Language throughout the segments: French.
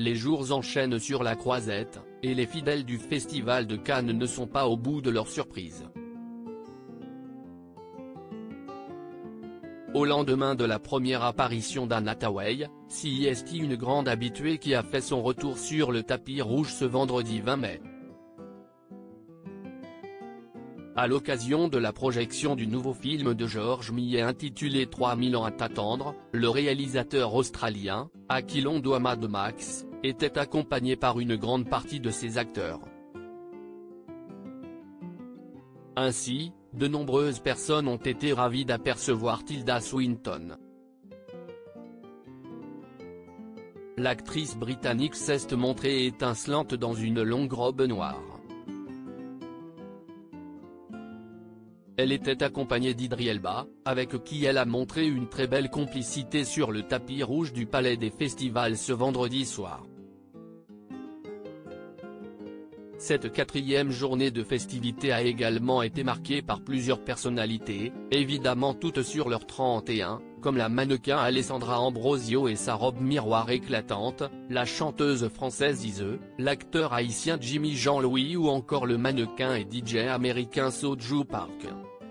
les jours enchaînent sur la Croisette, et les fidèles du Festival de Cannes ne sont pas au bout de leur surprise. Au lendemain de la première apparition d'Anne Hathaway, c'est une grande habituée qui a fait son retour sur le tapis rouge ce vendredi 20 mai. À l'occasion de la projection du nouveau film de Georges Millet intitulé 3000 ans à t'attendre, le réalisateur australien, à qui l'on doit Mad Max, était accompagné par une grande partie de ses acteurs. Ainsi, de nombreuses personnes ont été ravies d'apercevoir Tilda Swinton. L'actrice britannique s'est montrée étincelante dans une longue robe noire. Elle était accompagnée d'Idris Elba, avec qui elle a montré une très belle complicité sur le tapis rouge du Palais des Festivals ce vendredi soir. Cette quatrième journée de festivités a également été marquée par plusieurs personnalités, évidemment toutes sur leur 31, comme la mannequin Alessandra Ambrosio et sa robe miroir éclatante, la chanteuse française Ize, l'acteur haïtien Jimmy Jean-Louis ou encore le mannequin et DJ américain Soju Park.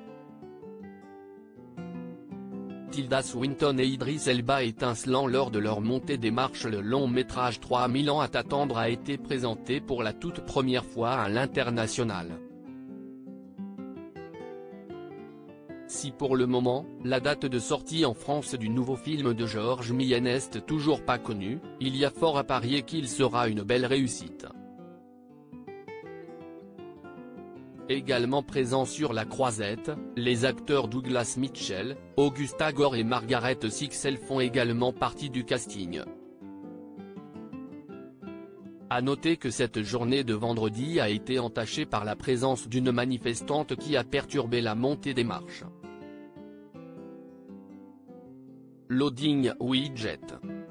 Tilda Swinton et Idris Elba étincelants lors de leur montée des marches. Le long métrage 3000 ans à t'attendre a été présenté pour la toute première fois à l'international. Si pour le moment, la date de sortie en France du nouveau film de Georges Millet n'est toujours pas connue, il y a fort à parier qu'il sera une belle réussite. Également présents sur la Croisette, les acteurs Douglas Mitchell, Augusta Gore et Margaret Sixel font également partie du casting. À noter que cette journée de vendredi a été entachée par la présence d'une manifestante qui a perturbé la montée des marches. Loading Widget.